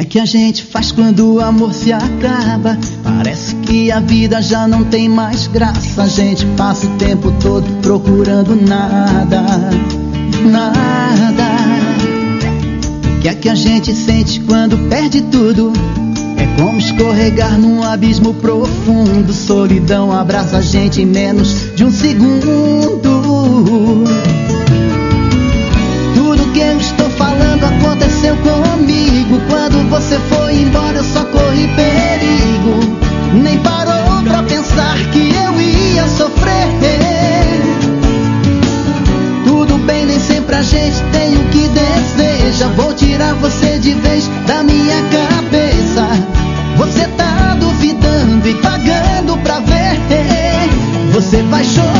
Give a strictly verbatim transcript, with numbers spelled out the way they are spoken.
que a gente faz quando o amor se acaba? Parece que a vida já não tem mais graça. A gente passa o tempo todo procurando nada, nada. O que é que a gente sente quando perde tudo? É como escorregar num abismo profundo. Solidão abraça a gente em menos de um segundo. Tudo que eu estou falando aconteceu comigo. Quando você foi embora eu só corri perigo. Nem parou pra pensar que eu ia sofrer. Tudo bem, nem sempre a gente tem o que deseja. Vou tirar você de vez da minha cabeça. Você tá duvidando e pagando pra ver. Você vai chorar.